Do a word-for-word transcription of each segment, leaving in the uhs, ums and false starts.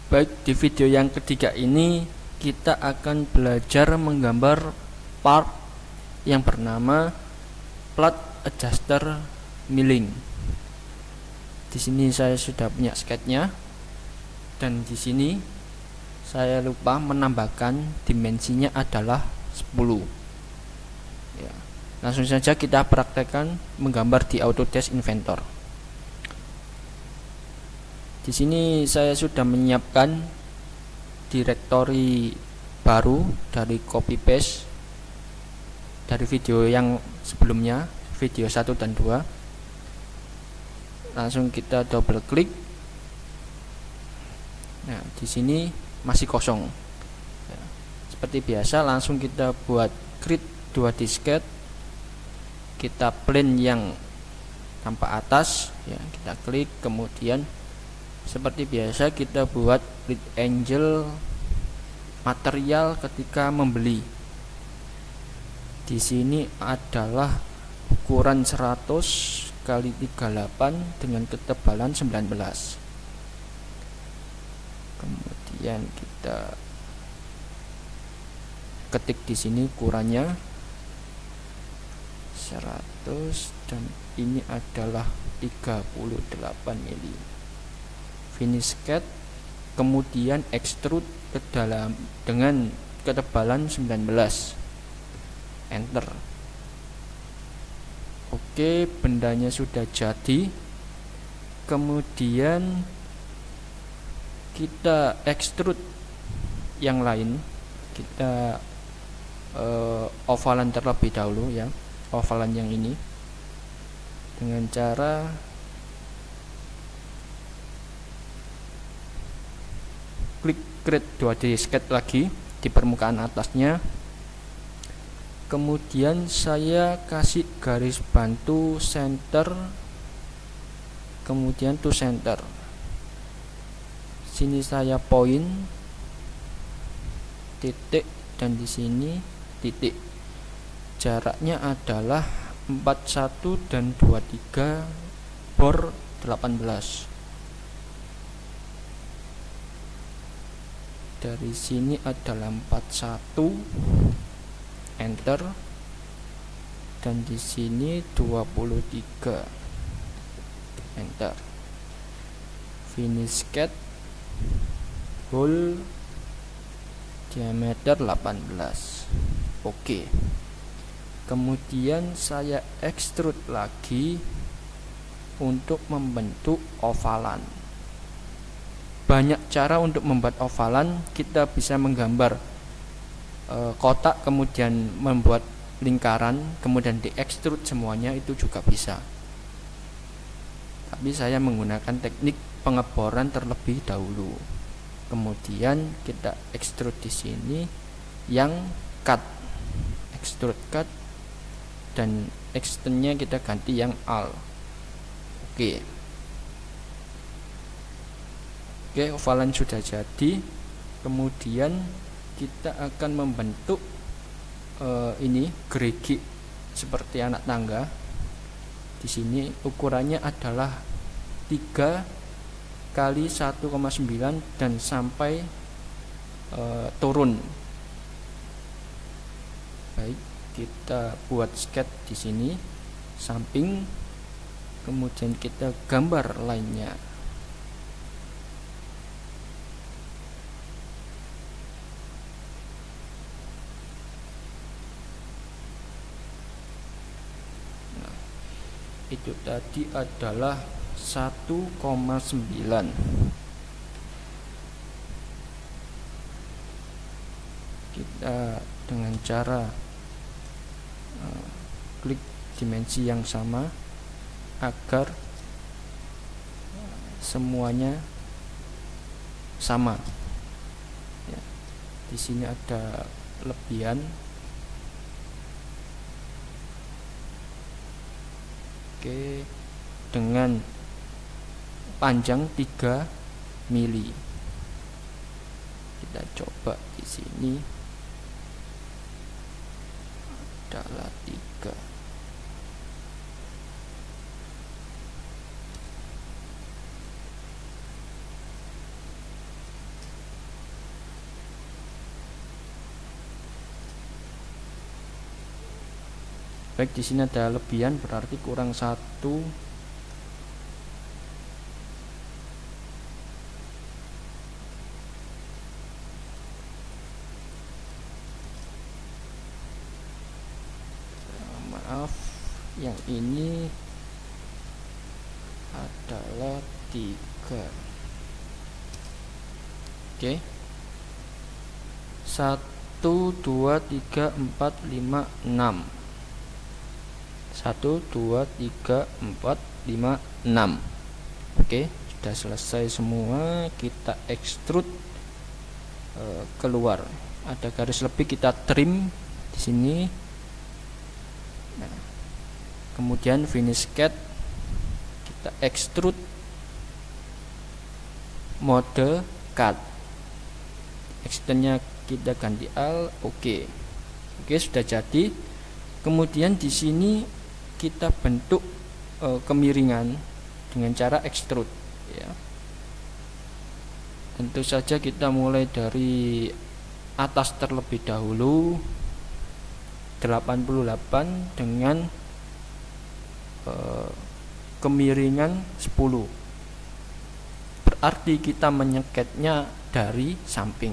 Baik, di video yang ketiga ini kita akan belajar menggambar part yang bernama Plot Adjuster Milling. Di sini saya sudah punya sketnya, dan di sini saya lupa menambahkan dimensinya adalah sepuluh. Ya, langsung saja kita praktekkan menggambar di Autodesk Inventor. Di sini saya sudah menyiapkan direktori baru dari copy paste dari video yang sebelumnya, video satu dan dua. Langsung kita double klik. Nah, di sini masih kosong. Ya, seperti biasa langsung kita buat create dua disket. Kita plane yang tampak atas, ya, kita klik, kemudian seperti biasa kita buat lead angle material ketika membeli. Di sini adalah ukuran seratus kali tiga puluh delapan dengan ketebalan sembilan belas. Kemudian kita ketik di sini ukurannya seratus dan ini adalah tiga puluh delapan mili. Finish cut, kemudian extrude ke dalam dengan ketebalan sembilan belas. Enter. Oke, bendanya sudah jadi. Kemudian kita extrude yang lain. Kita uh, ovalan terlebih dahulu, ya, ovalan yang ini dengan cara klik create dua disket lagi di permukaan atasnya. Kemudian saya kasih garis bantu center, kemudian to center. Sini saya point titik dan di sini titik. Jaraknya adalah empat puluh satu dan dua puluh tiga, bor delapan belas. Dari sini adalah empat puluh satu, enter, dan di sini dua puluh tiga, enter. Finish cut, hole, diameter delapan belas. Oke. Kemudian saya extrude lagi untuk membentuk ovalan. Banyak cara untuk membuat ovalan. Kita bisa menggambar e, kotak, kemudian membuat lingkaran, kemudian di extrude semuanya, itu juga bisa. Tapi saya menggunakan teknik pengeboran terlebih dahulu. Kemudian kita extrude di sini yang cut, extrude cut, dan extendnya kita ganti yang al. Oke. Oke, ovalan sudah jadi. Kemudian kita akan membentuk uh, ini gerigi seperti anak tangga. Di sini ukurannya adalah tiga kali satu koma sembilan dan sampai uh, turun. Baik, kita buat sketch di sini samping, kemudian kita gambar lainnya. Itu tadi adalah satu koma sembilan. Kita dengan cara uh, klik dimensi yang sama agar semuanya sama, ya. Di sini ada lebihan. Oke, dengan panjang tiga mili. Kita coba di sini adalah tiga. baik di sini ada lebihan berarti kurang satu. Maaf, yang ini adalah tiga. Oke, satu dua tiga empat lima enam, satu dua tiga empat lima enam. Oke, sudah selesai semua. Kita extrude e, keluar. Ada garis lebih, kita trim di sini. Nah, kemudian finish cut, kita extrude mode cut, extendnya kita ganti al. Oke, oke sudah jadi. Kemudian di sini kita bentuk e, kemiringan dengan cara extrude ya. Tentu saja kita mulai dari atas terlebih dahulu, delapan puluh delapan dengan e, kemiringan sepuluh. Berarti kita menyeketnya dari samping.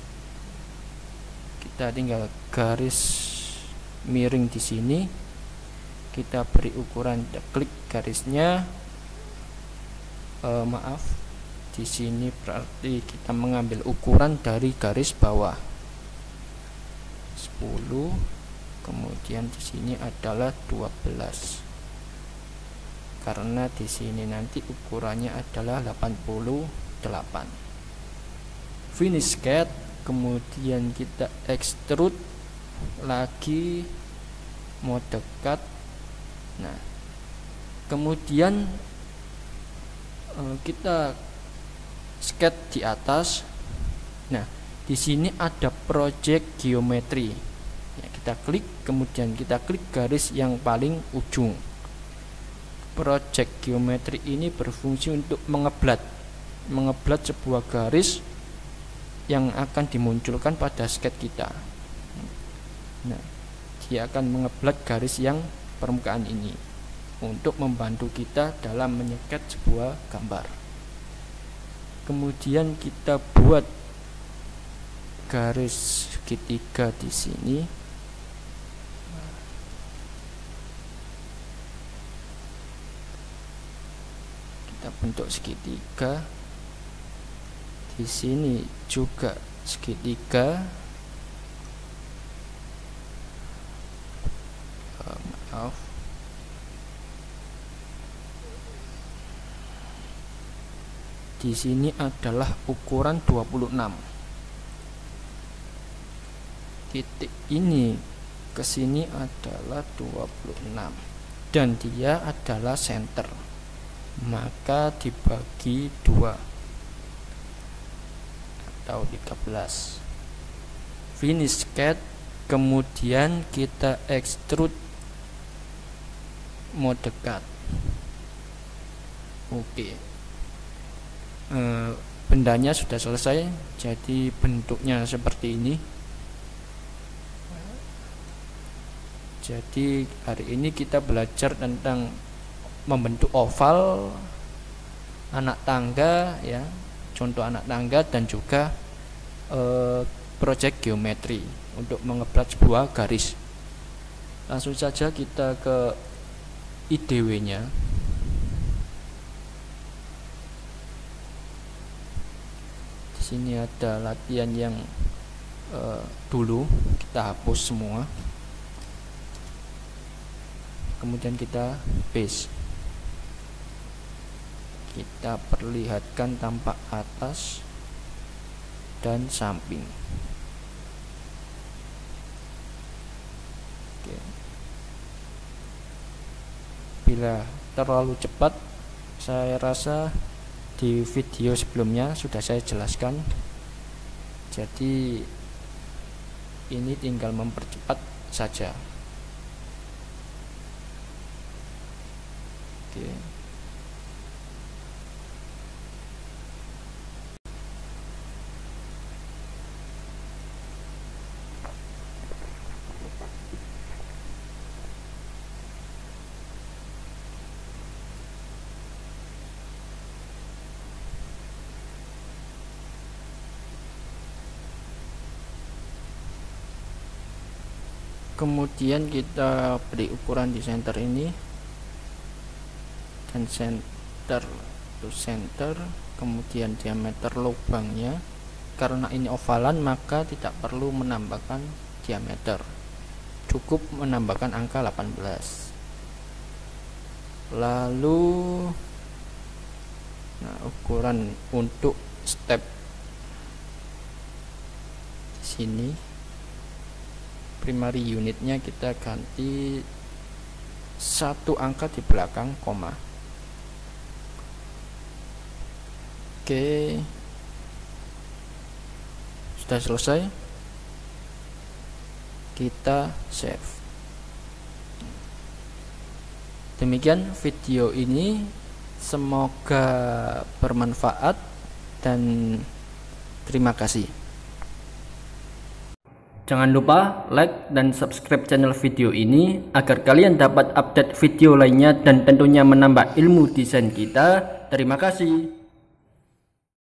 Kita tinggal garis miring di sini, kita beri ukuran, kita klik garisnya. E, maaf, di sini berarti kita mengambil ukuran dari garis bawah sepuluh. Kemudian di sini adalah dua belas. Karena di sini nanti ukurannya adalah delapan puluh delapan. Finish cut, kemudian kita extrude lagi mode cut. Nah, kemudian eh, kita sket di atas. Nah, di sini ada project geometry. Ya, kita klik, kemudian kita klik garis yang paling ujung. Project geometry ini berfungsi untuk mengeblat mengeblat sebuah garis yang akan dimunculkan pada sket kita. Nah, dia akan mengeblat garis yang permukaan ini untuk membantu kita dalam menyeket sebuah gambar. Kemudian kita buat garis segitiga di sini. Kita bentuk segitiga. Di sini juga segitiga. Uh, maaf. Di sini adalah ukuran dua puluh enam. Titik ini ke sini adalah dua puluh enam dan dia adalah center. Maka dibagi dua atau tiga belas. Finish cut, kemudian kita extrude mode cut. Oke, e, bendanya sudah selesai, jadi bentuknya seperti ini. Jadi hari ini kita belajar tentang membentuk oval, anak tangga ya, contoh anak tangga, dan juga e, project geometry untuk mengeblat sebuah garis. Langsung saja kita ke I D W-nya. Di sini ada latihan yang e, dulu kita hapus semua. Kemudian kita paste. Kita perlihatkan tampak atas dan samping. Oke. Bila terlalu cepat, saya rasa di video sebelumnya sudah saya jelaskan. Jadi ini tinggal mempercepat saja. Oke. Kemudian kita beri ukuran di center ini, dan center to center, kemudian diameter lubangnya. Karena ini ovalan maka tidak perlu menambahkan diameter, cukup menambahkan angka delapan belas. Lalu nah, ukuran untuk step di sini, primary unitnya kita ganti satu angka di belakang koma. Oke, sudah selesai, kita save. Demikian video ini, semoga bermanfaat dan terima kasih. Jangan lupa like dan subscribe channel video ini agar kalian dapat update video lainnya dan tentunya menambah ilmu desain kita. Terima kasih.